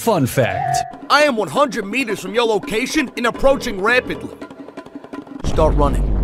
Fun fact. I am 100 meters from your location and approaching rapidly. Start running.